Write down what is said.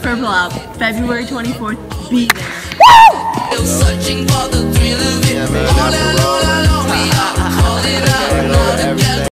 Purple Out, February 24th. Be there. Still searching for the thrill